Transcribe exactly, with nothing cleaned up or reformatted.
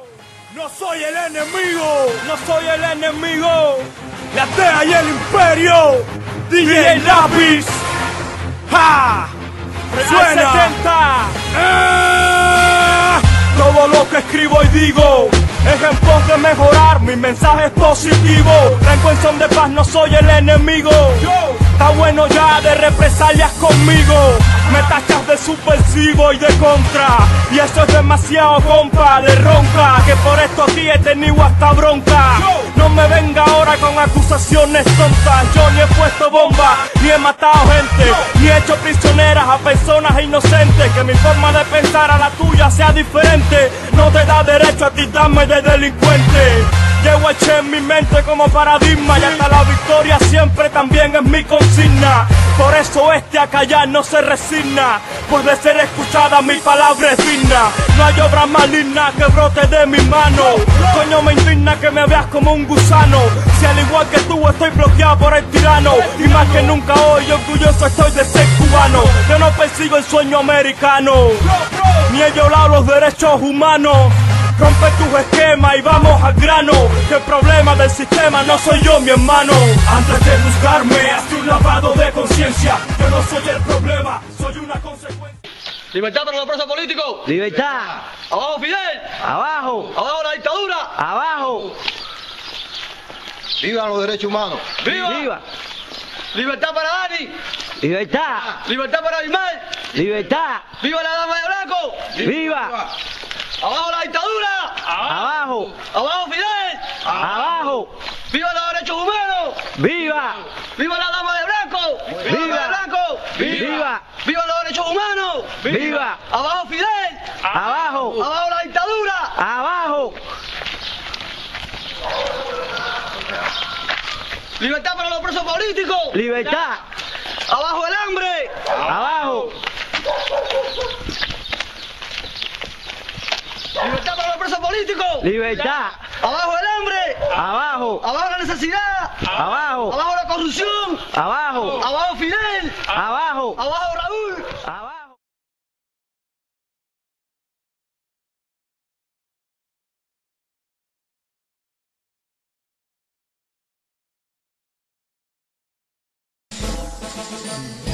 No soy el enemigo, no soy el enemigo. La T E A y el Imperio. D J Lápiz. ¡Ja! ¡Suena! setenta. ¡Eh! Todo lo que escribo y digo es en pos de mejorar, mi mensaje es positivo. Vengo en son de paz, no soy el enemigo. Está bueno ya de represalias conmigo. Me tachas de subversivo y de contra, y eso es demasiado, compa, de ronca, que por estos días he tenido hasta bronca. No me venga ahora con acusaciones tontas. Yo ni he puesto bomba, ni he matado gente, ni he hecho prisioneras a personas inocentes. Que mi forma de pensar a la tuya sea diferente no te da derecho a tildarme de delincuente. Llevo el Che en mi mente como paradigma, y hasta la victoria siempre también es mi consigna. Por eso este a callar no se resigna, pues de ser escuchada mi palabra es digna. No hay obra maligna que brote de mi mano. Coño, me indigna que me veas como un gusano, si al igual que tú estoy bloqueado por el tirano. Y más que nunca hoy orgulloso estoy de ser cubano. Yo no persigo el sueño americano, ni he violado los derechos humanos. Rompe tus esquemas y vamos al grano, que el problema del sistema no soy yo, mi hermano. Antes de juzgarme, hazte un lavado de conciencia. Yo no soy el problema, soy una consecuencia. Libertad para los presos políticos. Libertad. Abajo Fidel. Abajo. Abajo la dictadura. Abajo. ¡Viva los derechos humanos! ¡Viva! Viva. Libertad para Dani. Libertad. Libertad para Ismael. Libertad. ¡Viva la dama de blanco! Viva. ¡Abajo la dictadura! Abajo. ¡Abajo Fidel! Abajo. ¡Viva los derechos humanos! Viva. ¡Viva la dama de blanco! ¡Viva la dama de blanco! Viva. ¡Viva los derechos humanos! Viva. ¡Abajo Fidel! Abajo. ¡Abajo la dictadura! Abajo. ¡Libertad para los presos políticos! Libertad. ¡Abajo el hambre! Abajo. ¡Libertad para los presos políticos! Libertad. ¡Abajo el hambre! Abajo. ¡Abajo la necesidad! Abajo. ¡Abajo la corrupción! Abajo. ¡Abajo Fidel! Abajo. ¡Abajo Raúl! Abajo. Mm.